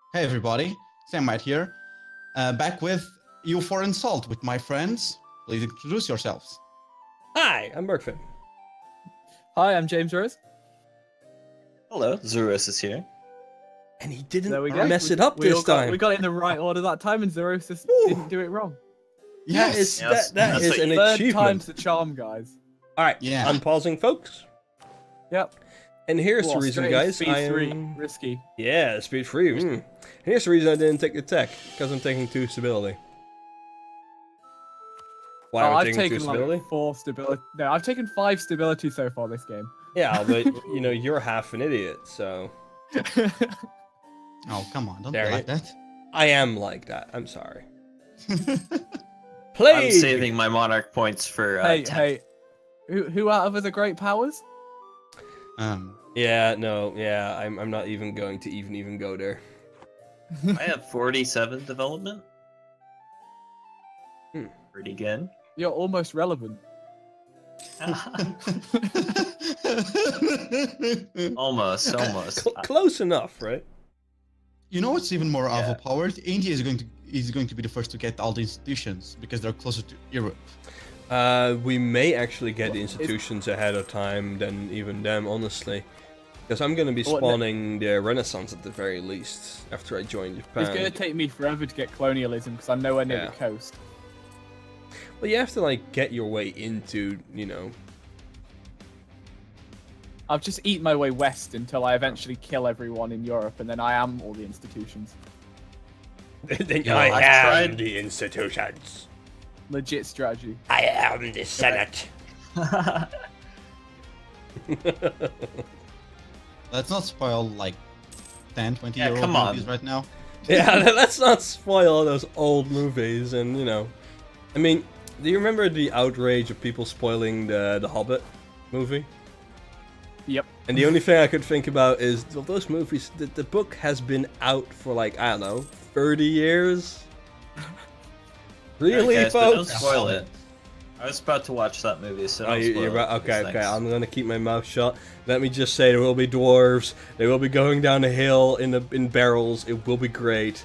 Hey everybody, Sam right here, back with EU4 Insult with my friends. Please introduce yourselves. Hi, I'm Bergfinn. Hi, I'm James Rose. Hello, Zeros is here. And he didn't There we go. mess it up this time. We got it in the right order that time, and Zerosis didn't do it wrong. Yes, That is an Third achievement. time's the charm, guys. All right, Yeah. unpausing, folks. Yep. And here's the Well, reason, straight guys. speed I 3, am... risky. Yeah, speed 3. And here's the reason I didn't take the tech, because I'm taking 2 stability. Why am I I've taking 2 taken stability? like 4 stability. No, I've taken 5 stability so far this game. Yeah, but you know you're half an idiot, so Oh, come on, don't be There like that. I am like that. I'm sorry. I'm Plague. saving my monarch points for hey, who out of us are great powers? Yeah, no, yeah. I'm not even going to even go there. I have 47 development. Pretty good. You're almost relevant. almost. Close enough, right? You know what's even more Yeah. overpowered? India is going to be the first to get all the institutions because they're closer to Europe. We may actually get the institutions ahead of time than even them, honestly. Because I'm going to be spawning the Renaissance at the very least after I join Japan. It's going to take me forever to get colonialism because I'm nowhere near Yeah. the coast. Well, you have to like get your way into, you know. I've just eaten my way west until I eventually kill everyone in Europe, and then I am all the institutions. Then Yeah, I tried- the institutions. Legit strategy. I am the Senate. Let's not spoil like 10, 20 Yeah, year old come on. movies right now. Yeah, let's not spoil those old movies, and you know, I mean, do you remember the outrage of people spoiling the Hobbit movie? Yep. And the only thing I could think about is, well, those movies, the book has been out for like, I don't know, 30 years? Really, Guys, but don't folks? spoil it. I was about to watch that movie, so Oh, don't you're spoil right. it. Okay, Thanks. okay. I'm gonna keep my mouth shut. Let me just say, there will be dwarves. They will be going down a hill in barrels. It will be great.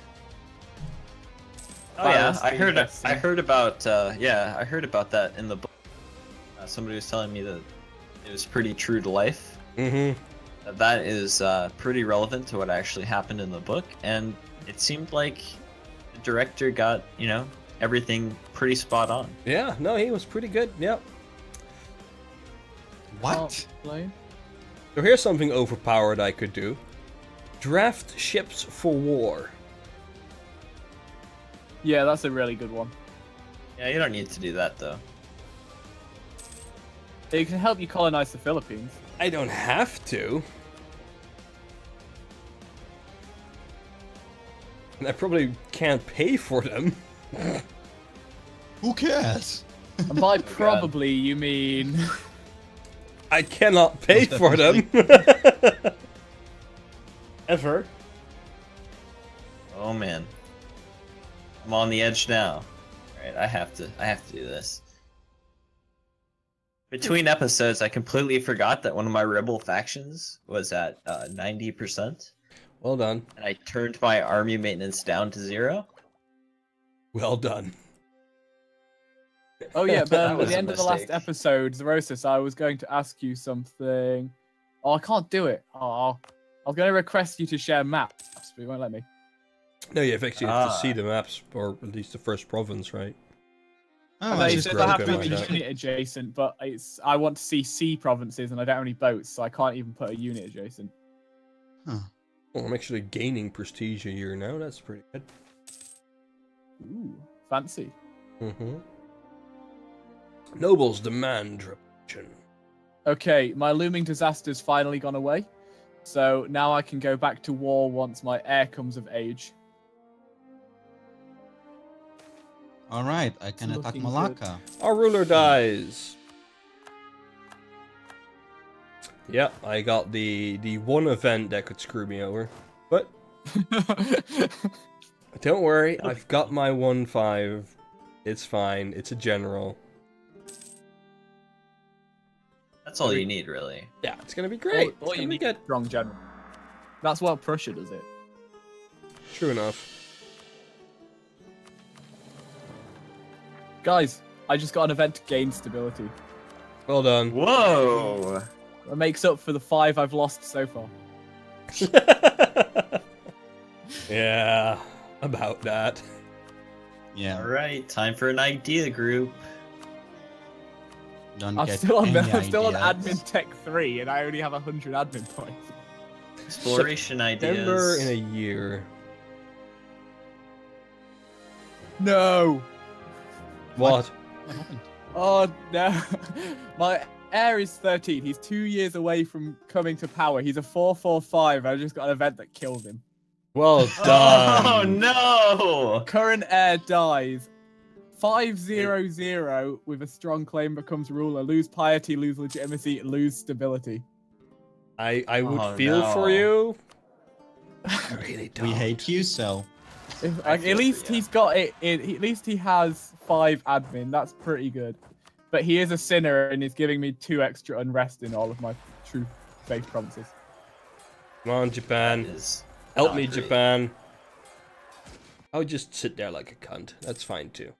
Oh yeah, Violence I heard. being I heard about. I heard about that in the book. Somebody was telling me that it was pretty true to life. Mm-hmm. That is pretty relevant to what actually happened in the book, and it seemed like the director got, you know, everything pretty spot on. Yeah. No, he was pretty good. Yep. What? So here's something overpowered I could do. Draft ships for war. Yeah, that's a really good one. Yeah, you don't need to do that though. It can help you colonize the Philippines. I don't have to. And I probably can't pay for them. Who cares? And by God. probably, you mean... I cannot pay Most for them. Ever. Oh man, I'm on the edge now. All right, I have to do this. Between episodes, I completely forgot that one of my rebel factions was at 90%, Well done. and I turned my army maintenance down to 0. Well done. Oh yeah, but That at was the a end of the last mistake. episode, Zerosis, I was going to ask you something. Oh, I can't do it. Oh, I was going to request you to share maps, but you won't let me. No, you actually have to Ah. see the maps, or at least the first province, right? Oh, No, it's it just says I have to broken be like that. unit adjacent, but I want to see sea provinces, and I don't have any boats, so I can't even put a unit adjacent. Huh. Well, I'm actually gaining prestige a year now. That's pretty good. Ooh, fancy. Mm-hmm. Nobles demand revolution. Okay, my looming disaster's finally gone away, so now I can go back to war once my heir comes of age. All right, I can attack looking Malacca. Our ruler dies. Yeah, I got the one event that could screw me over. But don't worry, I've got my 1-5. It's fine. It's a general. That's all you need, really. Yeah, it's gonna be great. All It's you gonna be need good. is strong general. That's what Prussia does it. True enough. Guys, I just got an event to gain stability. Well done. Whoa! That makes up for the 5 I've lost so far. Yeah, about that. Yeah. All right, time for an idea group. Don't I'm get still on any admin ideas. tech 3, and I only have 100 admin points. Exploration September ideas. in a year. No. What? What happened? Oh no. My heir is 13. He's 2 years away from coming to power. He's a 445. I just got an event that killed him. Well Oh done. no! Current heir dies. 500 with a strong claim becomes ruler. Lose piety, lose legitimacy, lose stability. I would Oh, feel no. for you. I really don't. We hate you, so At feel least for you. he's got it. At least he has 5 admin. That's pretty good. But he is a sinner and he's giving me 2 extra unrest in all of my true faith provinces. Come on, That Japan. is Help not me, great. Japan. I would just sit there like a cunt. That's fine too.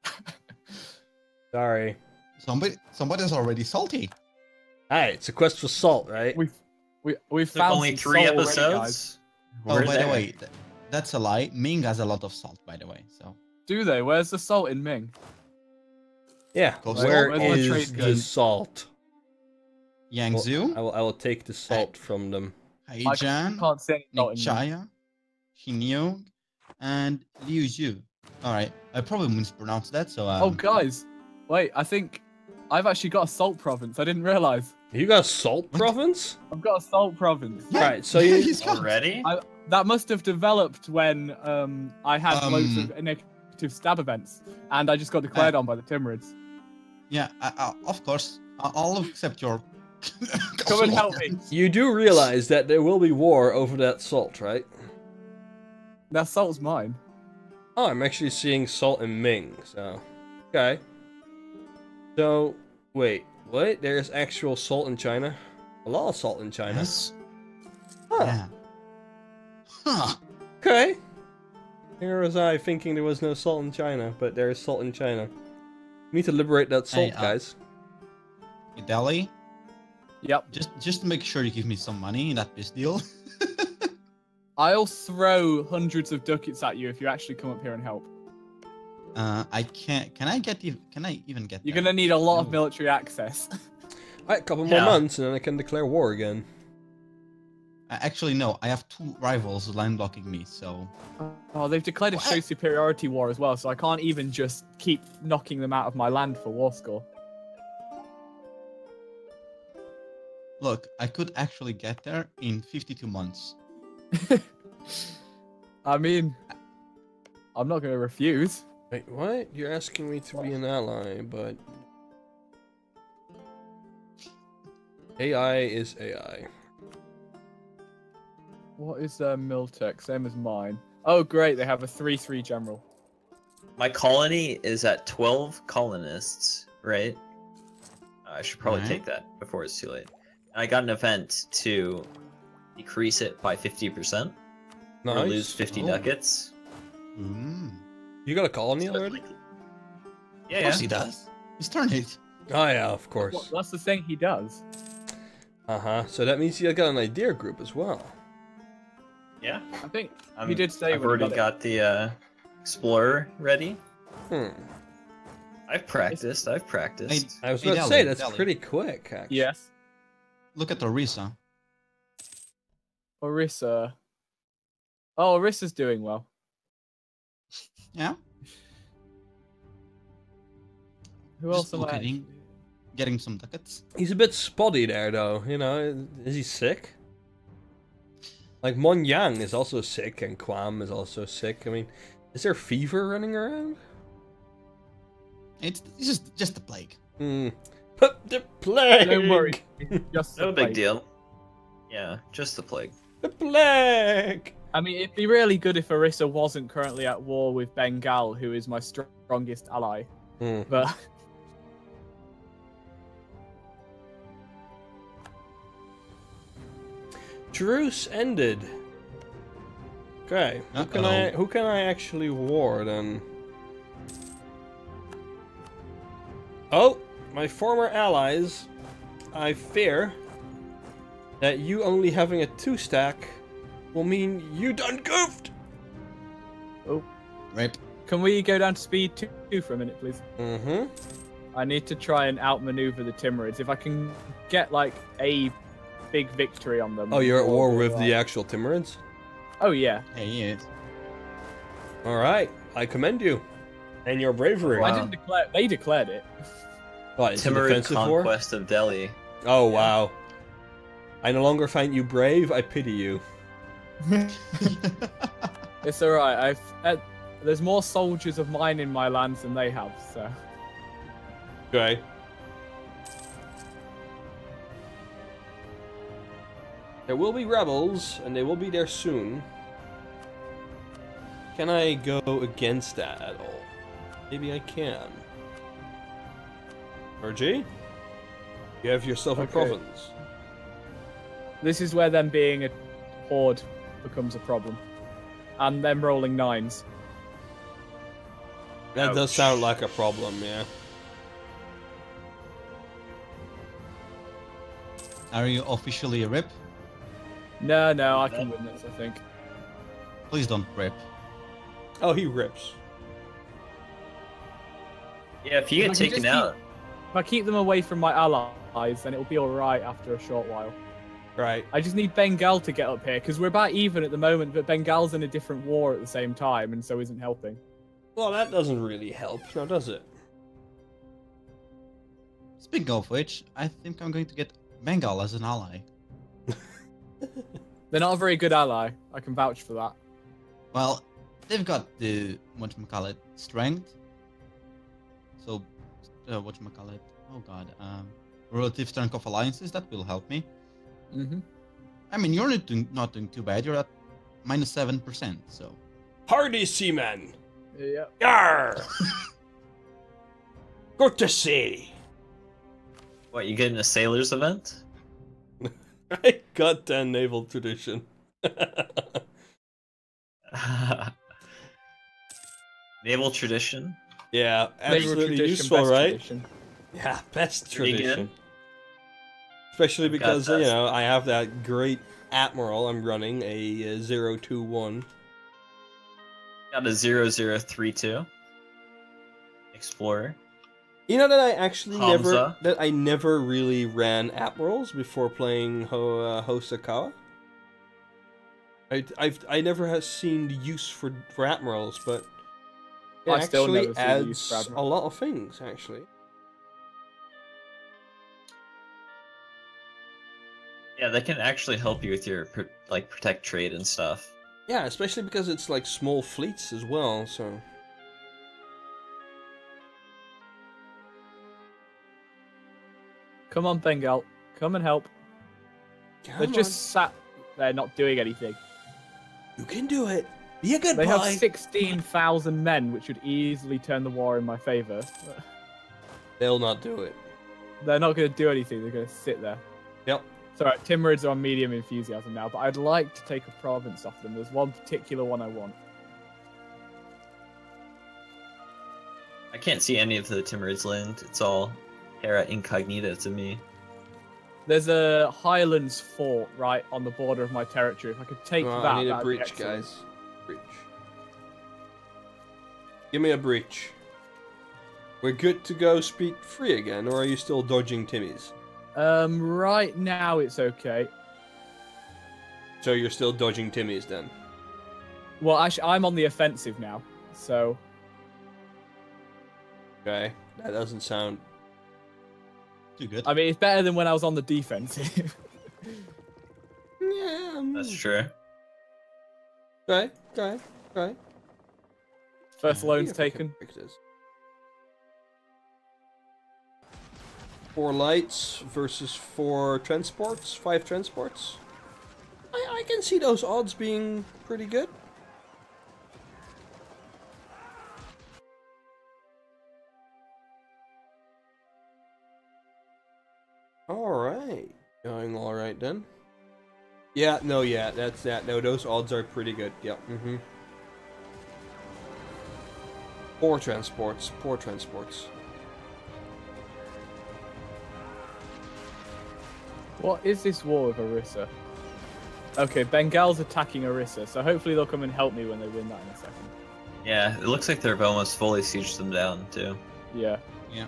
Sorry. somebody's already salty. Hey, it's a quest for salt, right? We've Took found only some 3 salt already, guys. episodes. Oh, We're by the there. way, that's a lie. Ming has a lot of salt, by the way. So Do they? Where's the salt in Ming? Yeah. Go Where salt. Where's the is trade the good? salt? Well, Yangzhou, I will take the salt from them. I Haijian, can't see any salt in Ming. Ningxia, Xinjiang, and Liuzhou. All right, I probably mispronounced that. So Oh, guys. Wait, I think I've actually got a salt province. I didn't realize. You got a salt What? province? I've got a salt province. yeah, Right, so you- he's got- Already? That must have developed when I had loads of negative stab events, and I just got declared on by the Timurids. Yeah, of course. I'll accept your. Come and help me. You do realize that there will be war over that salt, right? That salt's mine. Oh, I'm actually seeing salt in Ming, so... Okay. So, wait, what? There's actual salt in China? A lot of salt in China. Yes. Huh. Yeah. Huh. Okay. Here was I thinking there was no salt in China, but there is salt in China. We need to liberate that salt, Hey, guys. Delhi, Yep. just to make sure you give me some money in that peace deal. I'll throw hundreds of ducats at you if you actually come up here and help. I can't. Can I even get? You're there? gonna need a lot of No. military access. Alright, a couple more Yeah. months and then I can declare war again. Actually, no. I have 2 rivals line blocking me. So Oh, they've declared a What? show superiority war as well, so I can't even just keep knocking them out of my land for war score. look, I could actually get there in 52 months. I mean, I'm not gonna refuse. Wait, what? You're asking me to be an ally, but... AI is AI. What is their Miltech? Same as mine. Oh, great, they have a 3-3 general. My colony is at 12 colonists, right? I should probably Alright. take that before it's too late. And I got an event to decrease it by 50%. Or Nice. lose 50 Oh. ducats. Mm. You got a colony So it's already? like- Of Yeah, course yeah. he does. He's turned it. Oh yeah, of Well, course. that's the thing he does. Uh-huh, so that means you got an idea group as well. Yeah. I think I'm- he did say I've when he already got it. got the Explorer ready. Hmm. I've practiced. I've practiced. I was Hey, about to Deli, say, that's Deli. pretty quick, actually. Yes. Look at Orisa. Orissa. Oh, Orissa's doing well. Yeah. Who Just else am I? getting some ducats. He's a bit spotty there, though. You know, is he sick? Like, Mon Yang is also sick, and Quam is also sick. I mean, is there fever running around? It's just the plague. Hmm. But the plague! Don't worry. Just No the big plague. deal. Yeah, just the plague. The plague! I mean, it'd be really good if Orissa wasn't currently at war with Bengal, who is my strongest ally. Hmm. But Truce ended. Okay, who can I actually war then? Oh, my former allies. I fear that you only having a 2-stack will mean you done goofed. Oh, Rip. can we go down to speed 2 for a minute, please? Mm-hmm. I need to try and outmaneuver the Timurids. If I can get like a big victory on them. Oh, you're at war or- with the actual Timurids? Oh yeah. Hey, he is. Alright, I commend you. And your bravery. Wow. I didn't declare. They declared it. What, it's a Timurid defensive war? conquest of Delhi. Oh, wow. I no longer find you brave, I pity you. It's all right. There's more soldiers of mine in my lands than they have. So. Okay. There will be rebels, and they will be there soon. Can I go against that at all? Maybe I can. RG? You have yourself a Okay. province. This is where them being a horde becomes a problem, and them rolling 9s. That does Ouch. sound like a problem, yeah. Are you officially a rip? No, I can win this. I think. Please don't rip. Oh, he rips. Yeah, if you If I get can taken just out, If I keep them away from my allies, then it'll be all right after a short while. Right. I just need Bengal to get up here because we're about even at the moment, but Bengal's in a different war at the same time, and so isn't helping. Well, that doesn't really help, now does it? Speaking of which, I think I'm going to get Bengal as an ally. They're not a very good ally. I can vouch for that. Well, they've got the whatchamacallit strength. So, whatchamacallit? Oh god, relative strength of alliances, that will help me. Mm-hmm. I mean, you're not doing too bad. You're at -7%, so. Hardy seamen! Yeah. Yarr! Good to see! what, you get in a sailors event? Right? Goddamn naval tradition. Naval tradition? Yeah, Naval absolutely tradition, useful, best right? tradition. Yeah, best Pretty good. tradition. Especially I've got because, that. you know, I have that great Admiral I'm running, a 021. Got a 0032. Explorer. You know that I actually Hamza. never really ran Admirals before playing Hosokawa? I never have seen the use for Admirals, but it I still actually never see the use for adds a Admiral. lot of things, actually. Yeah, that can actually help you with your protect trade and stuff. Yeah, especially because it's like small fleets as well, so... Come on, Bengal. Come and help. They're Come just sat there not doing anything. on. You can do it! Be a good They boy! have 16,000 men, which would easily turn the war in my favor. They'll not do it. They're not going to do anything. They're going to sit there. Yep. It's alright, Timurids are on medium enthusiasm now, but I'd like to take a province off them. There's one particular one I want. I can't see any of the Timurids land. It's all terra incognita to me. There's a Highlands fort right on the border of my territory. If I could take Oh, that, I need a that'd be breach, excellent. guys. Breach. Give me a breach. We're good to go speed free again, or are you still dodging Timmy's? Right now it's okay. So you're still dodging Timmy's then? Well, actually, I'm on the offensive now, so Okay, that doesn't sound... Too good. I mean it's better than when I was on the defensive. Yeah, That's true. Okay. First loan's taken. 4 lights versus 4 transports, 5 transports. I can see those odds being pretty good. Alright. Going alright then. Yeah, no, yeah, that's that. No, those odds are pretty good. Yeah. Poor transports. Poor transports. What is this war with Orisa? Okay, Bengal's attacking Orisa, so hopefully they'll come and help me when they win that in a second. Yeah, it looks like they've almost fully sieged them down too. Yeah. Yeah.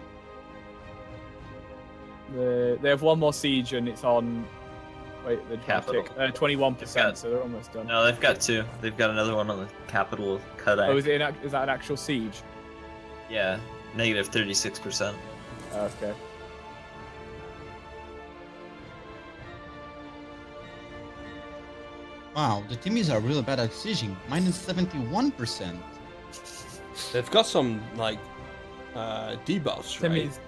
They have one more siege and it's on. Wait, the Capital. 21%, so they're almost done. No, they've got two. They've got another one on the capital Kodak. Oh, is that an actual siege? Yeah, negative 36%. Okay. Wow, the Timmies are really bad at sieging. Minus 71%. They've got some like debuffs, right? Timmy's.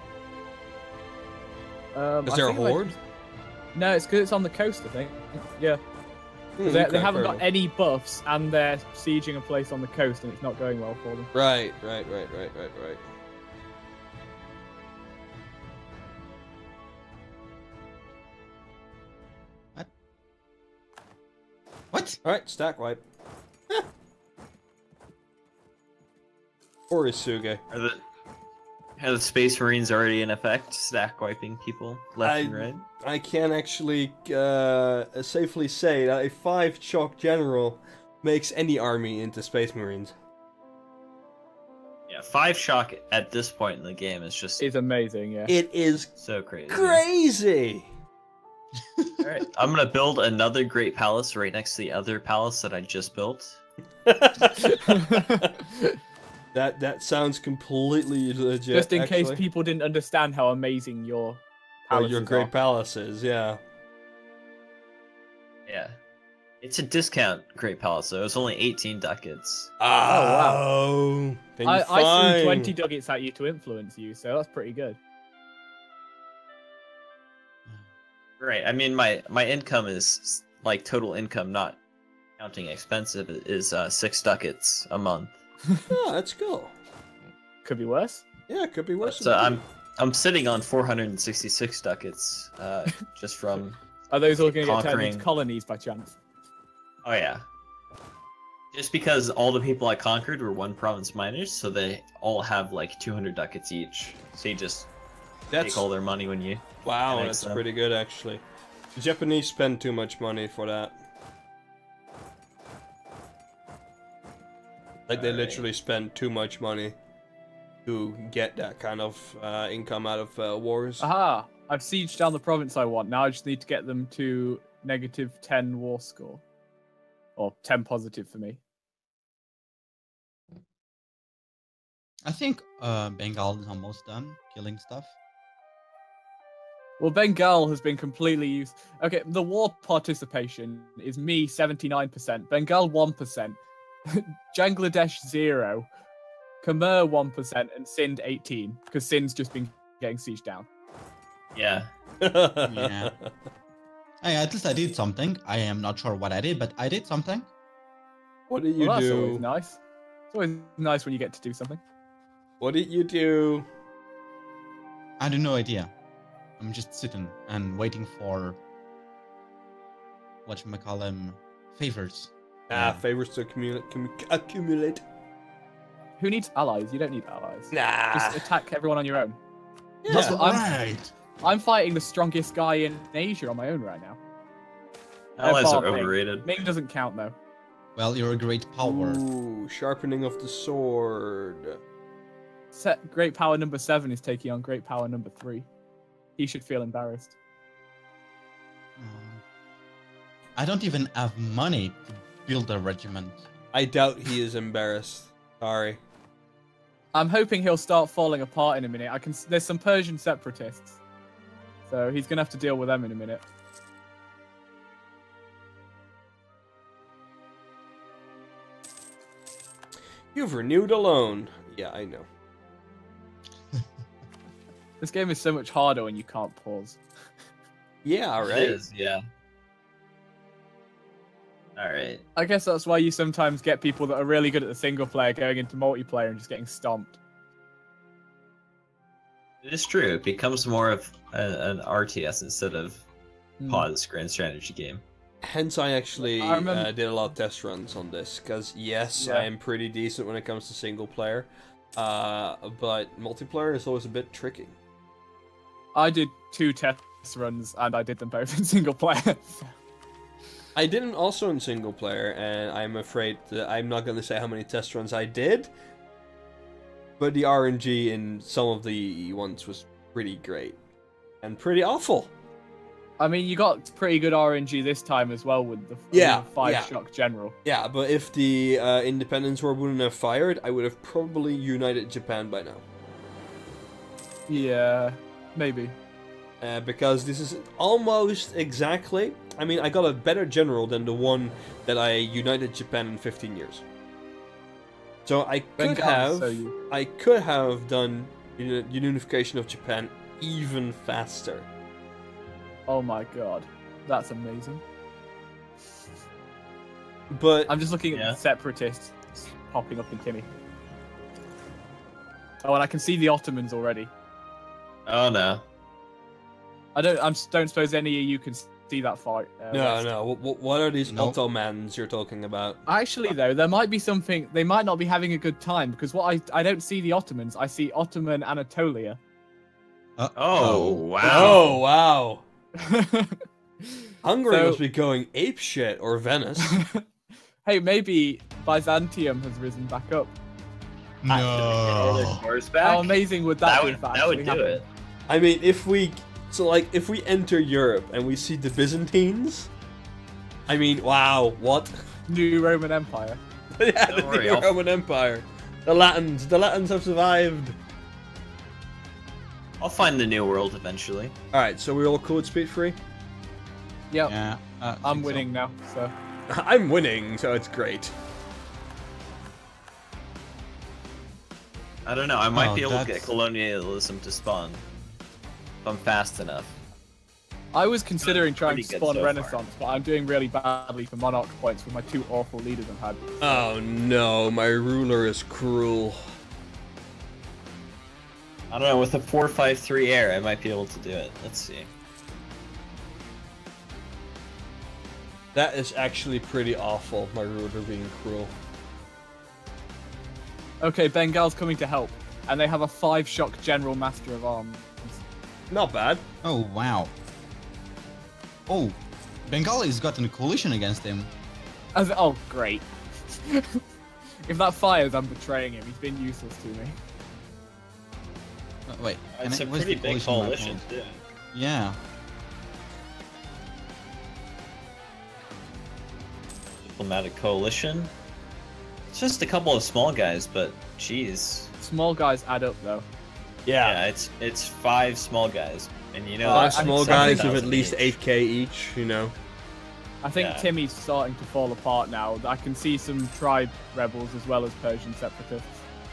Is there a horde? No, it's because it's on the coast, I think. Yeah. They haven't got any buffs, and they're sieging a place on the coast, and it's not going well for them. Right. What? Alright, stack wipe. Or Isuge. Are the Space Marines already in effect, stack wiping people left and right? I can actually safely say that a 5 chalk general makes any army into Space Marines. Yeah, 5 shock at this point in the game is just It's amazing, yeah. It is so crazy. crazy! Alright, I'm gonna build another Great Palace right next to the other palace that I just built. That sounds completely legit. Just in actually. case people didn't understand how amazing your palaces your great palaces, yeah. Yeah. It's a discount Great Palace, so it's only 18 ducats. Oh, wow. I threw 20 ducats at you to influence you, so that's pretty good. Right, I mean, my income is, like, total income, not counting expensive, is 6 ducats a month. Oh, that's cool. Could be worse. Yeah, it could be worse. So I'm sitting on 466 ducats, just from Are those all going to get turned conquering. into colonies by chance? Oh yeah. Just because all the people I conquered were one province miners, so they all have like 200 ducats each. So you just take all their money when you. Wow, annex that's them. pretty good actually. The Japanese spend too much money for that. Like they literally spend too much money to get that kind of income out of wars. Aha! I've sieged down the province I want. Now I just need to get them to -10 war score. Or 10 positive for me. I think Bengal is almost done killing stuff. Well, Bengal has been completely used. Okay, the war participation is me 79%, Bengal 1%, Bangladesh 0, Khmer 1%, and Sindh 18, because Sindh's just been getting sieged down. Yeah. Yeah. Hey, at least I did something. I am not sure what I did, but I did something. What did you Well, that's do? always nice. It's always nice when you get to do something. What did you do? I have no idea. I'm just sitting and waiting for whatchamacallem favors. Favors to accumulate. Who needs allies? You don't need allies. Nah. Just attack everyone on your own. Yeah. That's what I'm- right. I'm fighting the strongest guy in Asia on my own right now. Allies bar are Ming. overrated. Ming doesn't count though. Well, you're a great power. Ooh, sharpening of the sword. Great power number 7 is taking on great power number 3. He should feel embarrassed. I don't even have money to build a regiment. I doubt he is embarrassed. Sorry. I'm hoping he'll start falling apart in a minute. There's some Persian separatists, so he's gonna have to deal with them in a minute. You've renewed a loan. Yeah, I know. This game is so much harder when you can't pause. Yeah, It right. is, yeah. Alright. I guess that's why you sometimes get people that are really good at the single player going into multiplayer and just getting stomped. It is true. It becomes more of an RTS instead of Hmm. pause grand strategy game. Hence, I actually I remember- did a lot of test runs on this, because yes, Yeah. I am pretty decent when it comes to single player, but multiplayer is always a bit tricky. I did 2 test runs, and I did them both in single player. I did them also in single player, and I'm afraid that I'm not going to say how many test runs I did, but the RNG in some of the ones was pretty great, and pretty awful. I mean, you got pretty good RNG this time as well with the Yeah, 5 yeah. shock general. Yeah, but if the Independence War wouldn't have fired, I would have probably united Japan by now. Yeah, maybe. Because this is almost exactly... I mean, I got a better general than the one that I united Japan in 15 years. So I could have done unification of Japan even faster. Oh my god, that's amazing. But I'm just looking at the separatists popping up in Timmy. Oh, and I can see the Ottomans already. Oh no. I don't suppose any of you can see that fight. No. What are these Nope. Ottomans you're talking about? Actually, though, there might be something. They might not be having a good time because I don't see the Ottomans. I see Ottoman Anatolia. Oh wow. Oh, wow. Hungary must be going apeshit, or Venice. Hey, maybe Byzantium has risen back up. All their No. cores back? How amazing would that, be? If that actually would do happened? it. I mean, if we enter Europe and we see the Byzantines, I mean, wow, what? New Roman Empire. Yeah, Don't the worry, new I'll- Roman Empire. The Latins have survived. I'll find the new world eventually. Alright, so we're all cool with Speed 3? Yep, Yeah, I I'm think so. winning now. So I'm winning, so it's great. I don't know. I might Oh, be able to get that's- colonialism to spawn if I'm fast enough. I was considering trying to Pretty good spawn so far. Renaissance, but I'm doing really badly for Monarch points with my 2 awful leaders I've had. Oh no, my ruler is cruel. I don't know. With a 4-5-3 air, I might be able to do it. Let's see. That is actually pretty awful, my ruler being cruel. Okay, Bengal's coming to help, and they have a 5 shock General Master of Arms. Not bad. Oh, wow. Oh, Bengali's gotten a coalition against him. Oh, great. If that fires, I'm betraying him. He's been useless to me. Wait, It's a where's pretty the big on my coalition, phone? too. Yeah. Diplomatic coalition. It's just a couple of small guys, but jeez. Small guys add up, though. Yeah, it's 5 small guys, and you know. Five that's small guys with 7,000 at least each. 8k each, you know. I think Yeah. Timmy's starting to fall apart now. I can see some tribe rebels as well as Persian separatists.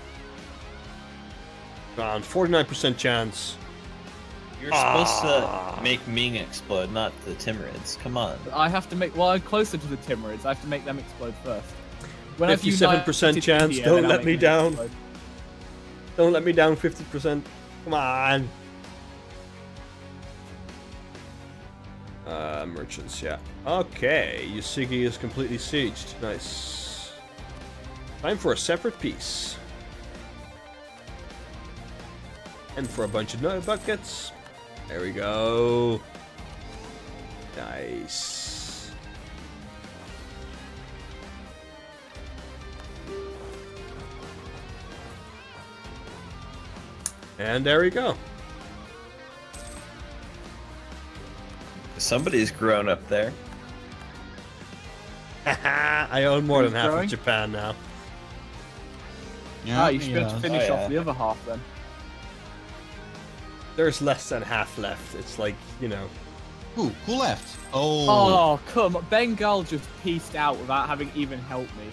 Around 49% chance. You're supposed to make Ming explode, not the Timurids. Come on. I have to make. Well, I'm closer to the Timurids. I have to make them explode first. When I've 57% united chance, India, don't then I'll let make me them down. explode. Don't let me down 50%. Come on. Merchants, yeah. Okay, Yusigi is completely sieged. Nice. Time for a separate piece. And for a bunch of nut buckets. There we go. Nice. And there we go. Somebody's grown up there. I own more than Who's half growing? of Japan now. Yeah, You should be able to finish Oh, off yeah. the other half then. There's less than half left. It's like, you know. Who left? Oh. Oh, come on. Bengal just pieced out without having even helped me.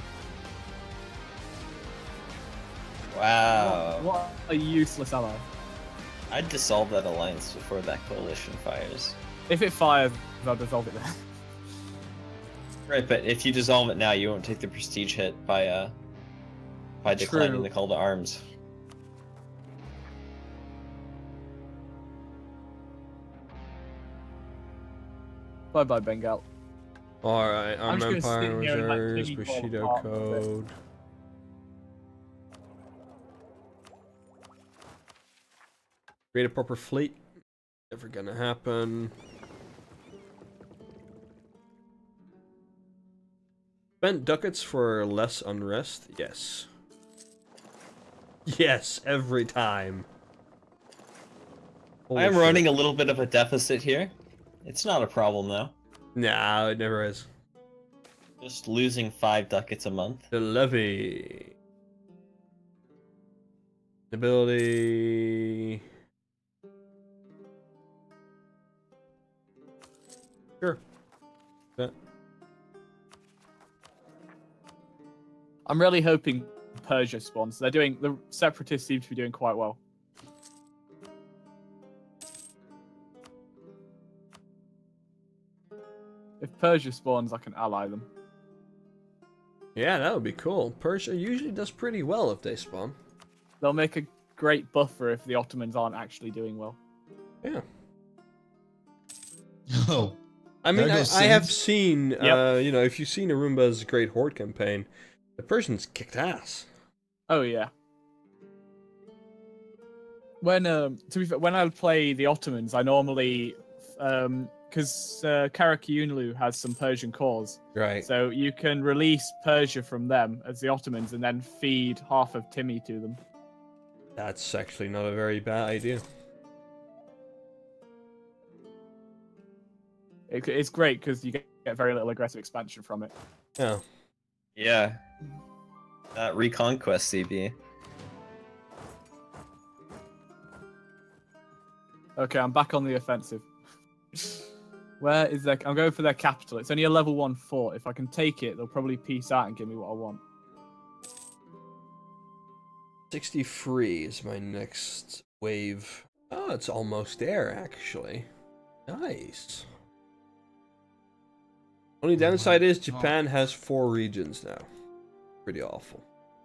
Wow. What a useless ally. I'd dissolve that alliance before that coalition fires. If it fires, I'll dissolve it then. Right, but if you dissolve it now, you won't take the prestige hit by declining True. the call to arms. Bye bye, Bengal. Alright, I'm Arm just gonna Empire sit here and let Reserves, Timmy fall Bushido apart. Code. Create a proper fleet. Never gonna happen. Spent ducats for less unrest? Yes. Yes, every time. Holy I'm shit. running a little bit of a deficit here. It's not a problem though. Nah, it never is. Just losing 5 ducats a month. The levy. Ability. Sure. Yeah. I'm really hoping Persia spawns. The separatists seem to be doing quite well. If Persia spawns, I can ally them. Yeah, that would be cool. Persia usually does pretty well if they spawn. They'll make a great buffer if the Ottomans aren't actually doing well. Yeah. Oh. I mean, There I goes have Sins. seen, you know, if you've seen Arumba's Great Horde campaign, the Persians kicked ass. Oh yeah. When to be fair, when I play the Ottomans, I normally because Karakiunlu has some Persian cores, Right. so you can release Persia from them as the Ottomans, and then feed half of Timmy to them. That's actually not a very bad idea. It's great because you get very little aggressive expansion from it. Yeah. Yeah. That Reconquest CB. Okay, I'm back on the offensive. Where is their... I'm going for their capital. It's only a level 1 fort. If I can take it, they'll probably peace out and give me what I want. 63 is my next wave. Oh, it's almost there, actually. Nice. Only downside is Japan has 4 regions now. Pretty awful.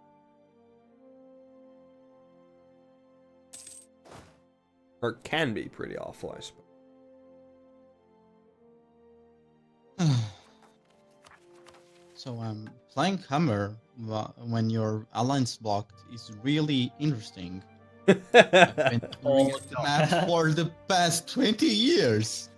Or it can be pretty awful, I suppose. So playing Hammer when your alliance blocked is really interesting. I've been doing the map for the past 20 years.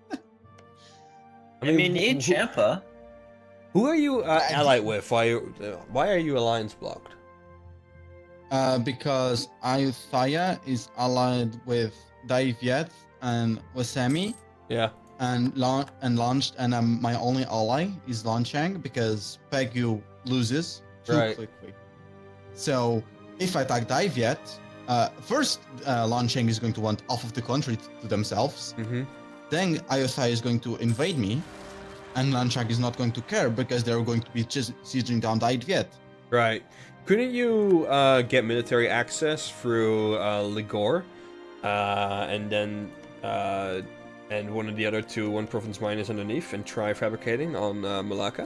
I mean, in Champa. Who are you allied with? Why are you alliance blocked? Because Ayutthaya is allied with Daiviet and Wasemi. Yeah. And launched, and my only ally is Lanchang because Pegu loses too quickly. So if I attack Daiviet, first Lanchang is going to want half of the country to themselves. Mm-hmm. Then Ayutthaya is going to invade me, and Lanchang is not going to care because they're going to be just sieging down Daiviet. Right. Couldn't you get military access through Ligor, and then and one of the other 2 one province miners underneath, and try fabricating on Malacca?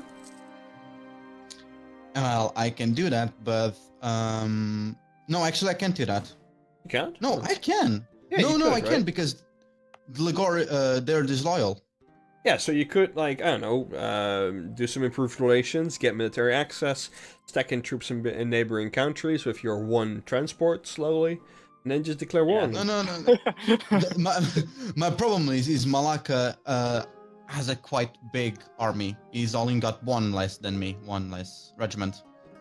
Well, I can do that, but no, actually, I can't do that. You can't? No, I can. Yeah, I can't because Ligor, they're disloyal. Yeah, so you could, like, I don't know, do some improved relations, get military access, stack in troops in neighboring countries with your 1 transport slowly, and then just declare war on them. No. my problem is Malacca has a quite big army. He's only got 1 less than me, 1 less regiment.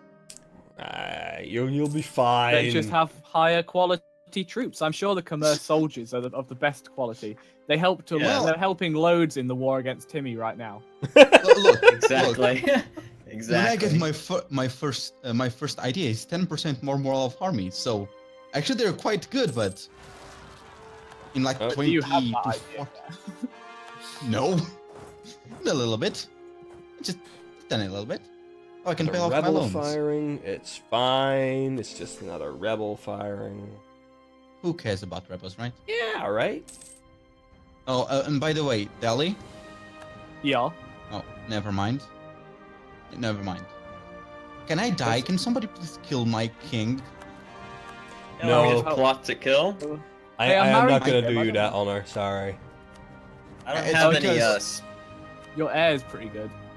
You'll be fine. They just have higher quality troops. I'm sure the Khmer soldiers are of the best quality. They help to. Yeah. They're helping loads in the war against Timmy right now. Look, Exactly. Exactly. When I get my first idea is 10% more moral of army. So actually they're quite good, but in like 20 you have to that 40. No, a little bit, just a little bit. Oh, I can pay off my rebel loans. firing, it's fine. It's just another rebel firing. Who cares about rebels, right? Yeah, right. Oh, and by the way, Delhi. Yeah. Oh, never mind. Never mind. Can I die? Can somebody please kill my king? No. Plot to kill. Hey, I I'm am married not to gonna him, do I you don't that know. honor. Sorry. I don't It's have any because- Your air is pretty good.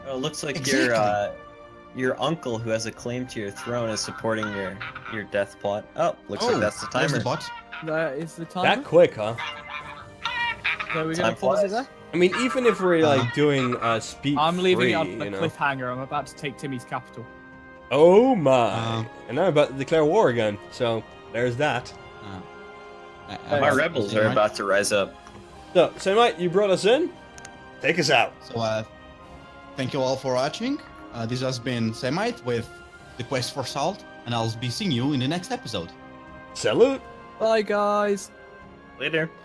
Oh, it looks like Exactly. your uncle who has a claim to your throne is supporting your death plot. Oh, looks like that's the there's timer. the bot. That is the timer. That quick, huh? So we're Time gonna pause it flies. there. I mean, even if we're like doing speed I'm leaving free, it on a you know. cliffhanger. I'm about to take Timmy's capital. Oh my! And I'm about to declare war again. So there's that. My rebels are about to rise up. So, Samite, you brought us in. Take us out. So, thank you all for watching. This has been Semite with the Quest for Salt, and I'll be seeing you in the next episode. Salute. Bye, guys. Later.